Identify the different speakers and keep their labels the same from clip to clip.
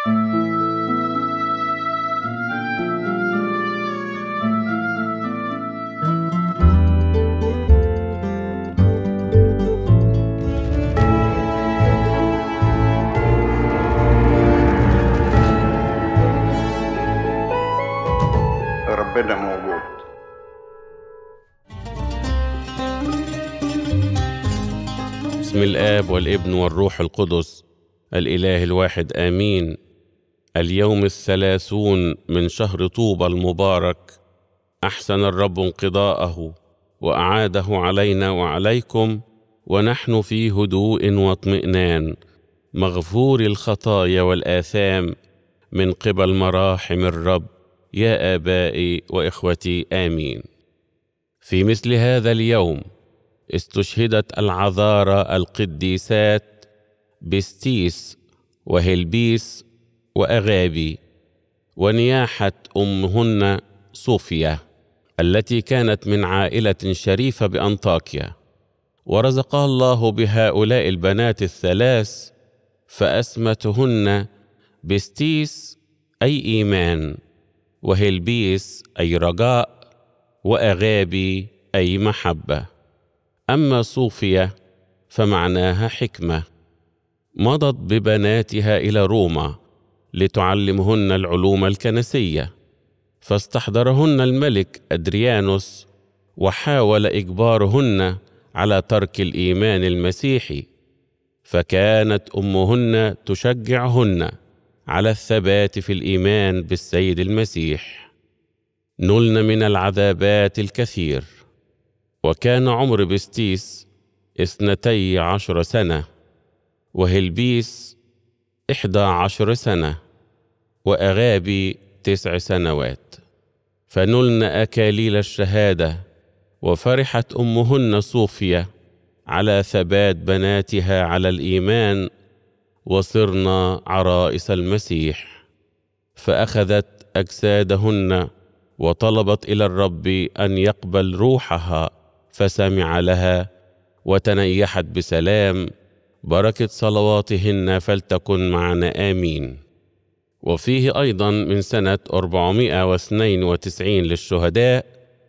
Speaker 1: ربنا موجود.
Speaker 2: بسم الآب والابن والروح القدس الإله الواحد آمين. اليوم 30 من شهر طوبى المبارك، أحسن الرب انقضاءه وأعاده علينا وعليكم، ونحن في هدوء واطمئنان مغفور الخطايا والآثام من قبل مراحم الرب. يا آبائي وإخوتي آمين. في مثل هذا اليوم استشهدت العذارى القديسات بستيس وهلبيس وأغابي، ونياحة أمهن صوفيا التي كانت من عائلة شريفة بأنطاكيا. ورزقها الله بهؤلاء البنات الثلاث، فأسمتهن بستيس أي إيمان، وهلبيس أي رجاء، وأغابي أي محبة. أما صوفيا فمعناها حكمة. مضت ببناتها إلى روما لتعلمهن العلوم الكنسية، فاستحضرهن الملك أدريانوس وحاول إجبارهن على ترك الإيمان المسيحي، فكانت أمهن تشجعهن على الثبات في الإيمان بالسيد المسيح. نلن من العذابات الكثير. وكان عمر بستيس 12 سنة، وهلبيس 11 سنة، وأغابي 9 سنوات، فنلن أكاليل الشهادة. وفرحت أمهن صوفيا على ثبات بناتها على الإيمان، وصرنا عرائس المسيح. فأخذت أجسادهن وطلبت إلى الرب أن يقبل روحها، فسمع لها وتنيحت بسلام. بركة صلواتهن فلتكن معنا آمين. وفيه أيضا من سنة 492 للشهداء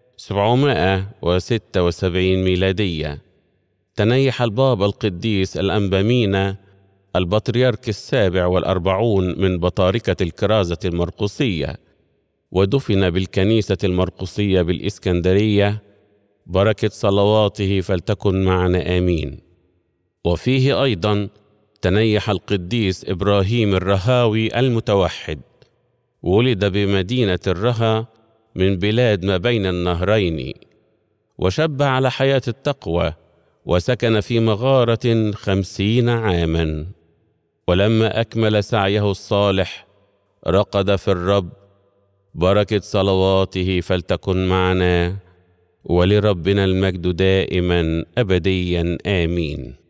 Speaker 2: 776 ميلادية تنيح البابا القديس الأنبا البطريرك 47 من بطاركة الكرازة المرقسية، ودفن بالكنيسة المرقسية بالإسكندرية. بركة صلواته فلتكن معنا آمين. وفيه أيضا تنيح القديس إبراهيم الرهاوي المتوحد، ولد بمدينة الرها من بلاد ما بين النهرين، وشب على حياة التقوى، وسكن في مغارة 50 عاما. ولما أكمل سعيه الصالح رقد في الرب. بركة صلواته فلتكن معنا، ولربنا المجد دائما أبديا آمين.